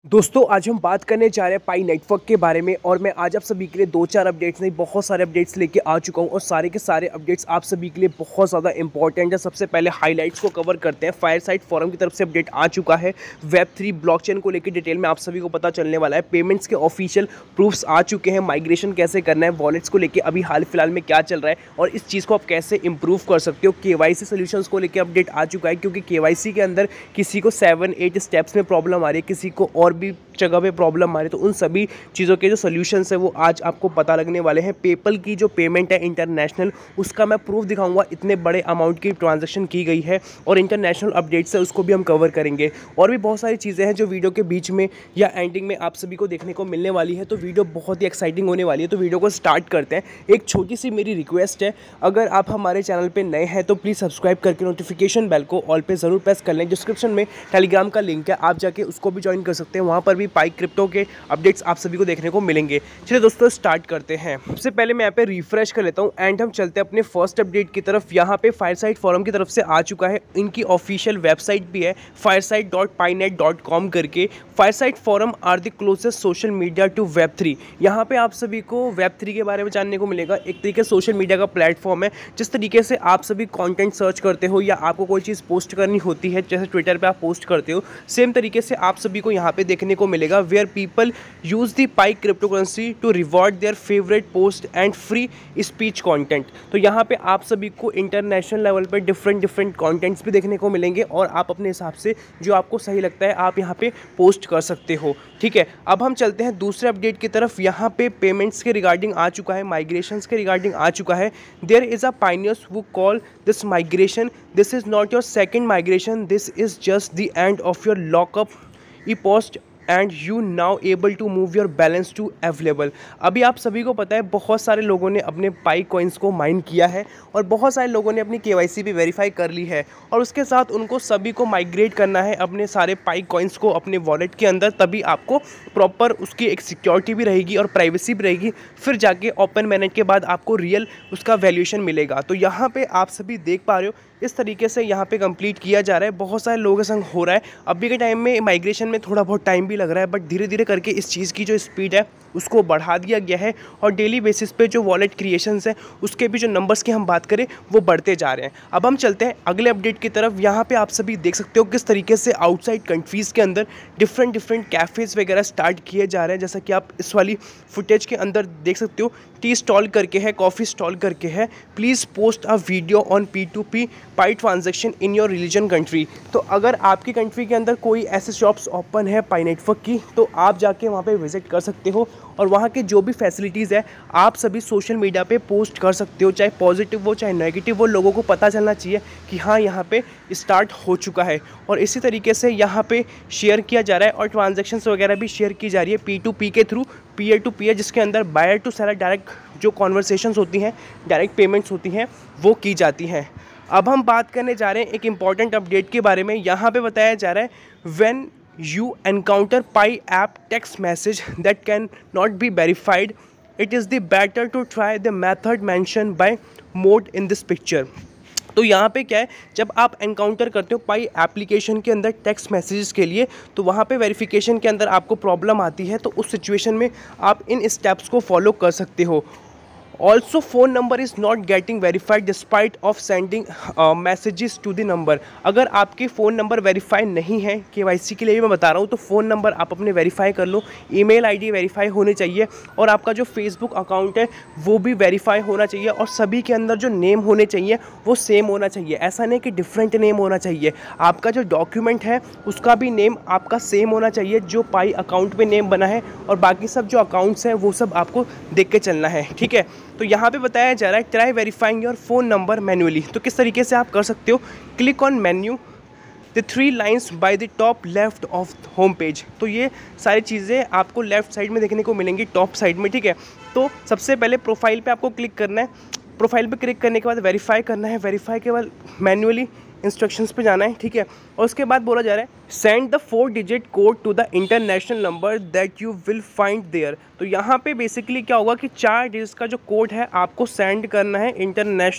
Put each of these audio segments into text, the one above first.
दोस्तों आज हम बात करने जा रहे हैं पाई नेटवर्क के बारे में और मैं आज आप सभी के लिए दो चार अपडेट्स नहीं बहुत सारे अपडेट्स लेके आ चुका हूं और सारे के सारे अपडेट्स आप सभी के लिए बहुत ज़्यादा इंपॉर्टेंट है। सबसे पहले हाइलाइट्स को कवर करते हैं। फायरसाइट फोरम की तरफ से अपडेट आ चुका है। वेब3 ब्लॉकचेन को लेकर डिटेल में आप सभी को पता चलने वाला है। पेमेंट्स के ऑफिशियल प्रूफ्स आ चुके हैं। माइग्रेशन कैसे करना है, वॉलेट्स को लेकर अभी हाल फिलहाल में क्या चल रहा है और इस चीज़ को आप कैसे इंप्रूव कर सकते हो। KYC सोल्यूशंस को लेकर अपडेट आ चुका है क्योंकि KYC के अंदर किसी को 7-8 स्टेप्स में प्रॉब्लम आ रही है, किसी को और भी जगह पे प्रॉब्लम आ रही है, तो उन सभी चीज़ों के जो सोल्यूशंस है वो आज आपको पता लगने वाले हैं। पेपल की जो पेमेंट है इंटरनेशनल, उसका मैं प्रूफ दिखाऊंगा। इतने बड़े अमाउंट की ट्रांजैक्शन की गई है और इंटरनेशनल अपडेट्स है, उसको भी हम कवर करेंगे। और भी बहुत सारी चीज़ें हैं जो वीडियो के बीच में या एंडिंग में आप सभी को देखने को मिलने वाली है, तो वीडियो बहुत ही एक्साइटिंग होने वाली है। तो वीडियो को स्टार्ट करते हैं। एक छोटी सी मेरी रिक्वेस्ट है, अगर आप हमारे चैनल पर नए हैं तो प्लीज़ सब्सक्राइब करके नोटिफिकेशन बेल को ऑल पे ज़रूर प्रेस कर लें। डिस्क्रिप्शन में टेलीग्राम का लिंक है, आप जाके उसको भी ज्वाइन कर सकते हैं। वहाँ पर भी पाई क्रिप्टो के अपडेट्स आप सभी को देखने को मिलेंगे। चलिए दोस्तों स्टार्ट करते हैं। सबसे पहले मैं यहाँ पे रिफ्रेश कर लेता हूँ एंड हम चलते हैं अपने फर्स्ट अपडेट की तरफ। यहाँ पे फायरसाइट फोरम की तरफ से आ चुका है। इनकी ऑफिशियल वेबसाइट भी है firesite.painet.com करके। Firesite forum are the closest social media to वेब3। यहाँ पे आप सभी को वेब3 के बारे में जानने को मिलेगा। एक तरीके से सोशल मीडिया का प्लेटफॉर्म है। जिस तरीके से आप सभी कंटेंट सर्च करते हो या आपको कोई चीज़ पोस्ट करनी होती है, जैसे ट्विटर पे आप पोस्ट करते हो, सेम तरीके से आप सभी को यहाँ पे देखने को मिलेगा। Where people use the Pi cryptocurrency to reward their favourite post and free speech content. तो यहाँ पे आप सभी को इंटरनेशनल लेवल पे डिफरेंट कंटेंट्स भी देखने को मिलेंगे और आप अपने हिसाब से जो आपको सही लगता है आप यहाँ पे पोस्ट कर सकते हो। ठीक है, अब हम चलते हैं दूसरे अपडेट की तरफ। यहाँ पे पेमेंट्स के रिगार्डिंग आ चुका है, माइग्रेशंस के रिगार्डिंग आ चुका है। There is a pioneers who call this migration, this is not your second migration, this is just the end of your lockup e post and you now able to move your balance to available. अभी आप सभी को पता है बहुत सारे लोगों ने अपने पाई कॉइन्स को माइन किया है और बहुत सारे लोगों ने अपनी KYC भी वेरीफाई कर ली है और उसके साथ उनको सभी को माइग्रेट करना है अपने सारे पाई कॉइन्स को अपने वॉलेट के अंदर। तभी आपको प्रॉपर उसकी एक सिक्योरिटी भी रहेगी और प्राइवेसी भी रहेगी। फिर जाके ओपन मैनेज के बाद आपको रियल उसका वैल्यूएशन मिलेगा। तो यहाँ पे आप सभी देख पा रहे हो इस तरीके से यहाँ पे कंप्लीट किया जा रहा है। बहुत सारे लोगों के संग हो रहा है। अभी के टाइम में माइग्रेशन में थोड़ा बहुत टाइम भी लग रहा है, बट धीरे धीरे करके इस चीज़ की जो स्पीड है उसको बढ़ा दिया गया है और डेली बेसिस पे जो वॉलेट क्रिएशंस है उसके भी जो नंबर्स की हम बात करें वो बढ़ते जा रहे हैं। अब हम चलते हैं अगले अपडेट की तरफ। यहाँ पे आप सभी देख सकते हो किस तरीके से आउटसाइड कंट्रीज़ के अंदर डिफरेंट कैफ़ेज़ वगैरह स्टार्ट किए जा रहे हैं। जैसा कि आप इस वाली फुटेज के अंदर देख सकते हो, टी स्टॉल करके है, कॉफ़ी स्टॉल करके है। Please post a video on P2P Pi transaction in your religion country. तो अगर आपकी कंट्री के अंदर कोई ऐसे शॉप्स ओपन है पाई नेटवर्क की, तो आप जाके वहाँ पे विजिट कर सकते हो और वहाँ के जो भी फैसिलिटीज़ है आप सभी सोशल मीडिया पे पोस्ट कर सकते हो। चाहे पॉजिटिव हो चाहे नेगेटिव हो, लोगों को पता चलना चाहिए कि हाँ यहाँ पे स्टार्ट हो चुका है। और इसी तरीके से यहाँ पे शेयर किया जा रहा है और ट्रांजैक्शंस वगैरह भी शेयर की जा रही है P2P के थ्रू, पीयर टू पीयर, जिसके अंदर बायर टू सेलर डायरेक्ट जो कॉन्वर्सेशंस होती हैं, डायरेक्ट पेमेंट्स होती हैं, वो की जाती हैं। अब हम बात करने जा रहे हैं एक इम्पॉर्टेंट अपडेट के बारे में। यहाँ पे बताया जा रहा है when you encounter Pi app text message that can not be verified, it is the better to try the method mentioned by mode in this picture। तो यहाँ पे क्या है, जब आप एनकाउंटर करते हो पाई एप्लीकेशन के अंदर टेक्स्ट मैसेजेस के लिए, तो वहाँ पे वेरिफिकेशन के अंदर आपको प्रॉब्लम आती है। तो उस सिचुएशन में आप इन स्टेप्स को फॉलो कर सकते हो। Also phone number is not getting verified despite of sending messages to the number. अगर आपके फ़ोन नंबर वेरीफाई नहीं है, KYC के लिए भी मैं बता रहा हूँ, तो फ़ोन नंबर आप अपने वेरीफाई कर लो। ईमेल आईडी वेरीफाई होनी चाहिए और आपका जो फेसबुक अकाउंट है वो भी वेरीफाई होना चाहिए और सभी के अंदर जो नेम होने चाहिए वो सेम होना चाहिए। ऐसा नहीं कि डिफरेंट नेम होना चाहिए। आपका जो डॉक्यूमेंट है उसका भी नेम आपका सेम होना चाहिए जो पाई अकाउंट पे नेम बना है, और बाकी सब जो अकाउंट्स हैं वो सब आपको देख के चलना है। ठीक है, तो यहाँ पे बताया जा रहा है try verifying your phone number manually. तो किस तरीके से आप कर सकते हो, click on menu the 3 lines by the top left of home page. तो ये सारी चीज़ें आपको लेफ्ट साइड में देखने को मिलेंगी, टॉप साइड में। ठीक है, तो सबसे पहले प्रोफाइल पे आपको क्लिक करना है। प्रोफाइल पे क्लिक करने के बाद वेरीफाई करना है। वेरीफाई के बाद मैन्युअली इंस्ट्रक्शंस पे जाना है। ठीक है, और उसके बाद बोला जा रहा है send the 4 digit code to the international number that you will find there. तो यहाँ पे बेसिकली क्या होगा कि 4 डिजिट का जो कोड है आपको सेंड करना है इंटरनेशनल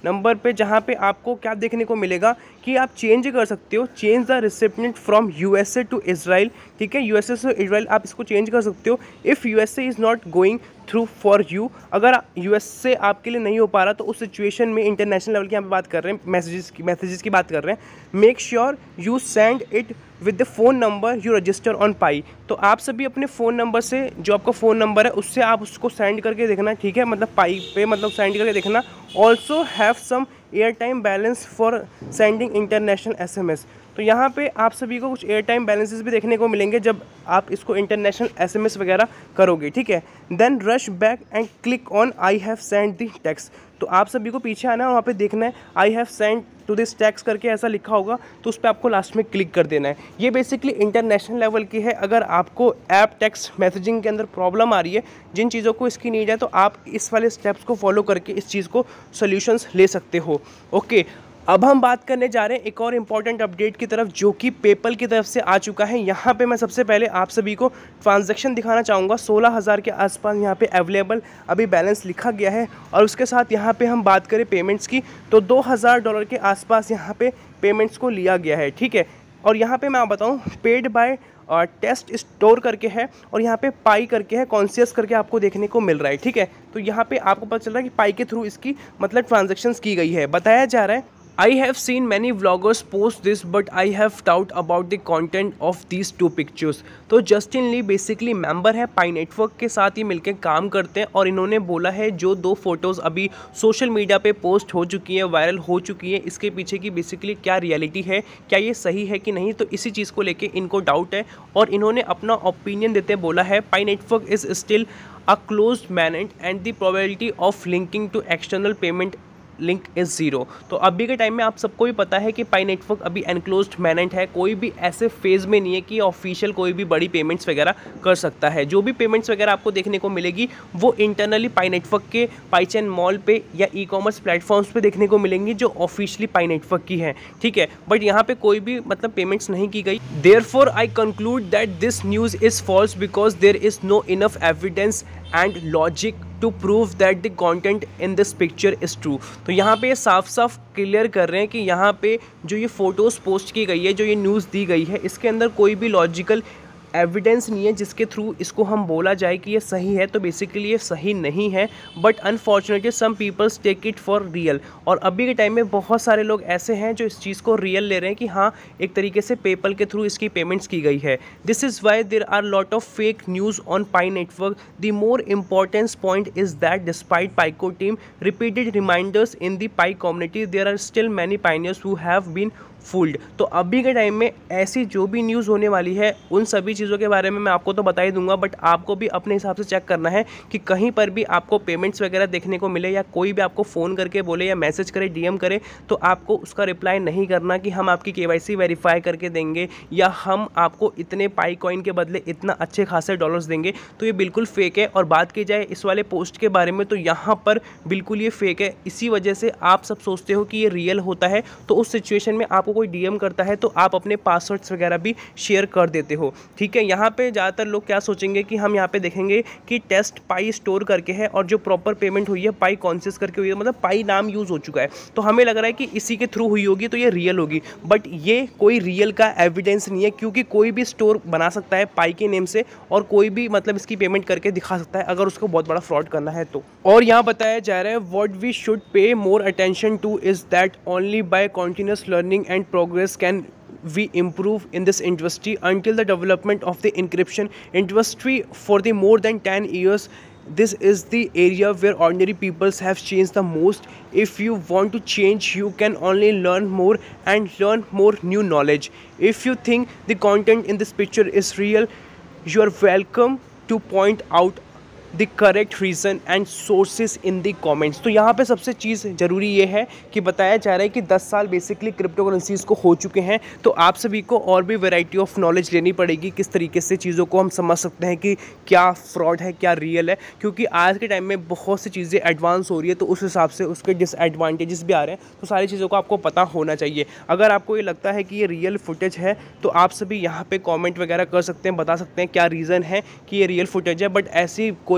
नंबर पे, जहाँ पे आपको क्या देखने को मिलेगा कि आप चेंज कर सकते हो, change the recipient from USA to Israel. ठीक है, यूएसए से इजराइल आप इसको चेंज कर सकते हो। If USA is not going through for you, अगर यूएसए आपके लिए नहीं हो पा रहा तो उस सिचुएशन में इंटरनेशनल लेवल की यहाँ पे बात कर रहे हैं, मैसेजेस की बात कर रहे हैं। Make sure you send it with the phone number you register on Pi. तो आप सभी अपने फ़ोन नंबर से, जो आपका फ़ोन नंबर है उससे आप उसको सेंड करके देखना। ठीक है, मतलब पाई पे मतलब सेंड करके देखना। Also have some air time balance for sending international SMS. तो यहाँ पे आप सभी को कुछ एयर टाइम बैलेंसेस भी देखने को मिलेंगे जब आप इसको इंटरनेशनल एसएमएस वगैरह करोगे। ठीक है, then rush back and click on I have send the text. तो आप सभी को पीछे आना है, वहाँ पे देखना है I have send to this text करके ऐसा लिखा होगा, तो उस पर आपको लास्ट में क्लिक कर देना है। ये बेसिकली इंटरनेशनल लेवल की है। अगर आपको ऐप टेक्स्ट मैसेजिंग के अंदर प्रॉब्लम आ रही है, जिन चीज़ों को इसकी नीड है, तो आप इस वाले स्टेप्स को फॉलो करके इस चीज़ को सोल्यूशंस ले सकते हो। ओके, अब हम बात करने जा रहे हैं एक और इम्पॉर्टेंट अपडेट की तरफ, जो कि पेपल की तरफ से आ चुका है। यहाँ पे मैं सबसे पहले आप सभी को ट्रांजैक्शन दिखाना चाहूँगा। 16,000 के आसपास यहाँ पे अवेलेबल अभी बैलेंस लिखा गया है। और उसके साथ यहाँ पे हम बात करें पेमेंट्स की, तो $2,000 के आसपास यहाँ पे पेमेंट्स को लिया गया है। ठीक है, और यहाँ पे मैं बताऊँ पेड बाय टेस्ट स्टोर करके है, और यहाँ पे पाई करके है, कॉन्शियस करके आपको देखने को मिल रहा है। ठीक है, तो यहाँ पे आपको पता चल रहा है कि पाई के थ्रू इसकी मतलब ट्रांजैक्शंस की गई है। बताया जा रहा है I have seen many vloggers post this, but I have doubt about the content of these two pictures। तो जस्टिन ली बेसिकली मेंबर है पाई नेटवर्क के साथ ही मिलकर काम करते हैं, और इन्होंने बोला है जो 2 फोटोज़ अभी सोशल मीडिया पे पोस्ट हो चुकी हैं, वायरल हो चुकी हैं, इसके पीछे की बेसिकली क्या रियलिटी है, क्या ये सही है कि नहीं, तो इसी चीज़ को लेके इनको डाउट है। और इन्होंने अपना ओपिनियन देते बोला है Pi network is still a closed mainnet and the probability of linking to external payment link is zero. तो अभी के टाइम में आप सबको भी पता है कि पाई नेटवर्क अभी एनक्लोज्ड मैनेंट है, कोई भी ऐसे फेज़ में नहीं है कि ऑफिशियल कोई भी बड़ी पेमेंट्स वगैरह कर सकता है। जो भी पेमेंट्स वगैरह आपको देखने को मिलेगी वो इंटरनली पाई नेटवर्क के पाईचेन मॉल पे या ई कॉमर्स प्लेटफॉर्म्स पे देखने को मिलेंगी जो ऑफिशियली पाई नेटवर्क की है। ठीक है, बट यहाँ पे कोई भी मतलब पेमेंट्स नहीं की गई। Therefore I conclude that this news is false because there is no enough evidence and logic to prove that the content in this picture is true. तो यहाँ पे साफ साफ क्लियर कर रहे हैं कि यहाँ पे जो ये फ़ोटोज़ पोस्ट की गई है, जो ये न्यूज़ दी गई है, इसके अंदर कोई भी लॉजिकल एविडेंस नहीं है जिसके थ्रू इसको हम बोला जाए कि ये सही है। तो बेसिकली ये सही नहीं है, but unfortunately some peoples take it for real. और अभी के टाइम में बहुत सारे लोग ऐसे हैं जो इस चीज़ को रियल ले रहे हैं कि हाँ एक तरीके से पेपल के थ्रू इसकी पेमेंट्स की गई है। This is why there are lot of fake news on Pi network. The more importance point is that despite Pi Core team repeated reminders in the Pi community there are still many pioneers who have been fooled. तो अभी के time में ऐसी जो भी news होने वाली है उन सभी चीज़ों के बारे में मैं आपको तो बता ही दूंगा, बट आपको भी अपने हिसाब से चेक करना है कि कहीं पर भी आपको पेमेंट्स वगैरह देखने को मिले या कोई भी आपको फ़ोन करके बोले या मैसेज करे, डीएम करे, तो आपको उसका रिप्लाई नहीं करना कि हम आपकी केवाईसी वेरीफाई करके देंगे या हम आपको इतने पाई कॉइन के बदले इतना अच्छे खासे डॉलर्स देंगे। तो ये बिल्कुल फेक है। और बात की जाए इस वाले पोस्ट के बारे में तो यहाँ पर बिल्कुल ये फेक है। इसी वजह से आप सब सोचते हो कि ये रियल होता है, तो उस सिचुएशन में आपको कोई डीएम करता है तो आप अपने पासवर्ड्स वगैरह भी शेयर कर देते हो। ठीक है, यहाँ पे ज़्यादातर लोग क्या सोचेंगे कि हम यहाँ पे देखेंगे कि टेस्ट पाई स्टोर करके है और जो प्रॉपर पेमेंट हुई है पाई कॉन्शियस करके हुई है, मतलब पाई नाम यूज़ हो चुका है, तो हमें लग रहा है कि इसी के थ्रू हुई होगी तो ये रियल होगी। बट ये कोई रियल का एविडेंस नहीं है, क्योंकि कोई भी स्टोर बना सकता है पाई के नेम से और कोई भी मतलब इसकी पेमेंट करके दिखा सकता है अगर उसको बहुत बड़ा फ्रॉड करना है तो। और यहाँ बताया जा रहा है what we should pay more attention to is that only by continuous learning and progress can we improve in this industry. Until the development of the encryption industry for the more than 10 years, this is the area where ordinary peoples have changed the most. If you want to change, you can only learn more and learn more new knowledge. If you think the content in this picture is real, you are welcome to point out the correct reason and sources in the comments. तो यहाँ पे सबसे चीज़ ज़रूरी ये है कि बताया जा रहा है कि 10 साल बेसिकली क्रिप्टो करेंसीज़ को हो चुके हैं, तो आप सभी को और भी वैरायटी ऑफ नॉलेज लेनी पड़ेगी किस तरीके से चीज़ों को हम समझ सकते हैं कि क्या फ्रॉड है क्या रियल है, क्योंकि आज के टाइम में बहुत सी चीज़ें एडवांस हो रही है, तो उस हिसाब से उसके डिसएडवांटेजेस भी आ रहे हैं। तो सारी चीज़ों को आपको पता होना चाहिए। अगर आपको ये लगता है कि ये रियल फुटेज है तो आप सभी यहाँ पर कॉमेंट वगैरह कर सकते हैं, बता सकते हैं क्या रीज़न है कि ये रियल फुटेज है। बट ऐसी कोई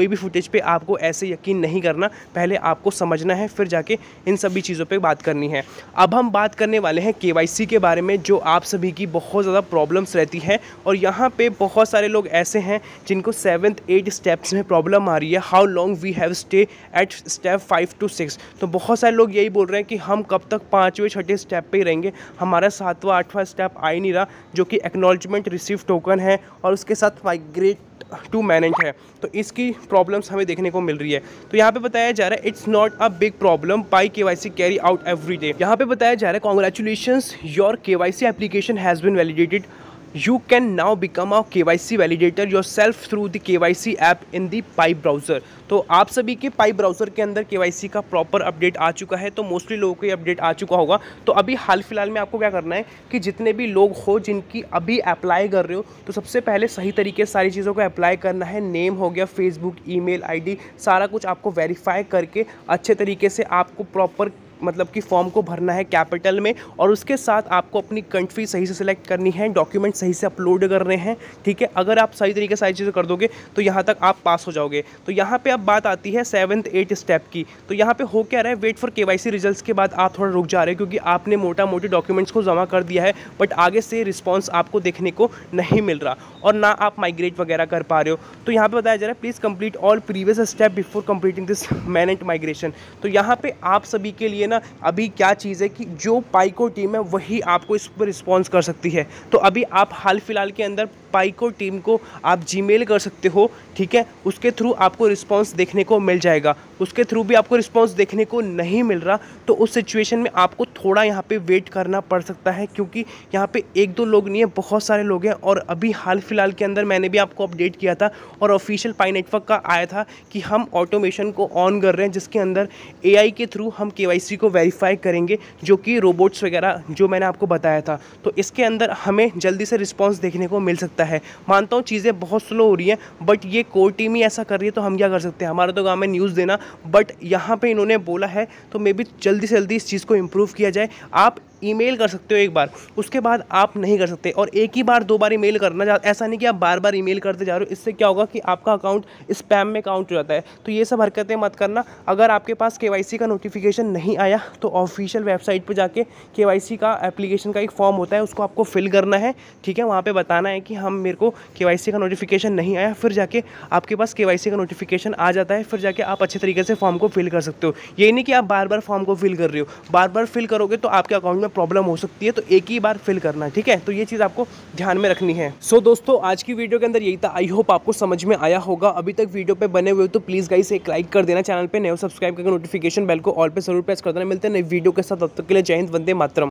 कोई भी फुटेज पे आपको ऐसे यकीन नहीं करना, पहले आपको समझना है, फिर जाके इन सभी चीज़ों पे बात करनी है। अब हम बात करने वाले हैं केवाईसी के बारे में, जो आप सभी की बहुत ज़्यादा प्रॉब्लम्स रहती है और यहाँ पे बहुत सारे लोग ऐसे हैं जिनको 7th 8 स्टेप्स में प्रॉब्लम आ रही है। How long we have stay at step 5 to 6। तो बहुत सारे लोग यही बोल रहे हैं कि हम कब तक 5वें 6ठे स्टेप पे ही रहेंगे, हमारा 7वां 8वां स्टेप आ ही नहीं रहा, जो कि एक्नॉलेजमेंट रिसीव टोकन है और उसके साथ माइग्रेट टू मैनेज है। तो इसकी प्रॉब्लम्स हमें देखने को मिल रही है। तो यहाँ पे बताया जा रहा है it's not a big problem, Pi KYC carry out every day. यहाँ पे बताया जा रहा है congratulations, your KYC application has been validated. You can now become a KYC validator yourself through the KYC app in the Pi browser। तो आप सभी के पाई ब्राउज़र के अंदर KYC का प्रॉपर अपडेट आ चुका है। तो मोस्टली लोगों को ये अपडेट आ चुका होगा। तो अभी हाल फिलहाल में आपको क्या करना है कि जितने भी लोग हो जिनकी अभी अप्लाई कर रहे हो, तो सबसे पहले सही तरीके से सारी चीज़ों को अप्लाई करना है। नेम हो गया, फेसबुक, ईमेल आईडी, सारा कुछ आपको वेरीफाई करके अच्छे तरीके से आपको प्रॉपर मतलब कि फॉर्म को भरना है कैपिटल में, और उसके साथ आपको अपनी कंट्री सही से सिलेक्ट करनी है, डॉक्यूमेंट सही से अपलोड कर रहे हैं, ठीक है। अगर आप सही तरीके से सारी चीज़ें कर दोगे तो यहाँ तक आप पास हो जाओगे। तो यहाँ पे अब बात आती है 7th 8 स्टेप की। तो यहाँ पे हो क्या रहा है, वेट फॉर केवाईसी रिजल्ट्स के बाद आप थोड़ा रुक जा रहे हैं क्योंकि आपने मोटा मोटी डॉक्यूमेंट्स को जमा कर दिया है, बट आगे से रिस्पॉन्स आपको देखने को नहीं मिल रहा और ना आप माइग्रेट वगैरह कर पा रहे हो। तो यहाँ पे बताया जा रहा है please complete all previous step before completing this manage migration. तो यहाँ पे आप सभी के लिए ना अभी क्या चीज़ है कि जो पाइको टीम है वही आपको इस पर रिस्पॉन्स कर सकती है। तो अभी आप हाल फिलहाल के अंदर पाइको टीम को आप जीमेल कर सकते हो, ठीक है। उसके थ्रू आपको रिस्पांस देखने को मिल जाएगा। उसके थ्रू भी आपको रिस्पांस देखने को नहीं मिल रहा तो उस सिचुएशन में आपको थोड़ा यहाँ पे वेट करना पड़ सकता है, क्योंकि यहाँ पे एक दो लोग नहीं है, बहुत सारे लोग हैं। और अभी हाल फिलहाल के अंदर मैंने भी आपको अपडेट किया था और ऑफिशियल पाई नेटवर्क का आया था कि हम ऑटोमेशन को ऑन कर रहे हैं, जिसके अंदर AI के थ्रू हम KYC को वेरीफाई करेंगे, जो कि रोबोट्स वगैरह जो मैंने आपको बताया था। तो इसके अंदर हमें जल्दी से रिस्पॉन्स देखने को मिल सकता है। मानता हूँ चीज़ें बहुत स्लो हो रही हैं, बट ये कोर टीम ही ऐसा कर रही है तो हम क्या कर सकते हैं, हमारा तो काम है न्यूज़ देना। बट यहाँ पे इन्होंने बोला है तो मे बी जल्दी से जल्दी इस चीज़ को इम्प्रूव किया जाए। आप ईमेल कर सकते हो एक बार, उसके बाद आप नहीं कर सकते। और एक ही बार 2 बार ईमेल करना, ऐसा नहीं कि आप बार बार ईमेल करते जा रहे हो। इससे क्या होगा कि आपका अकाउंट स्पैम में काउंट हो जाता है। तो ये सब हरकतें मत करना। अगर आपके पास KYC का नोटिफिकेशन नहीं आया तो ऑफिशियल वेबसाइट पर जाके KYC का एप्लीकेशन का एक फॉर्म होता है, उसको आपको फिल करना है, ठीक है। वहाँ पर बताना है कि हम मेरे को KYC का नोटिफिकेशन नहीं आया, फिर जाके आपके पास KYC का नोटिफिकेशन आ जाता है, फिर जाके आप अच्छे तरीके से फॉर्म को फिल कर सकते हो। ये नहीं कि आप बार बार फॉर्म को फिल कर रहे हो, बार बार फिल करोगे तो आपके अकाउंट में प्रॉब्लम हो सकती है। तो एक ही बार फिल करना, ठीक है। तो ये चीज़ आपको ध्यान में रखनी है। सो दोस्तों, आज की वीडियो के अंदर यही था। आई होप आपको समझ में आया होगा। अभी तक वीडियो पे बने हुए हो तो प्लीज़ गाइस एक लाइक कर देना, चैनल पे नए हो सब्सक्राइब करके नोटिफिकेशन बेल को ऑल पे जरूर प्रेस कर देना। मिलते हैं नई वीडियो के साथ, तब तक के लिए जय हिंद, वंदे मातरम।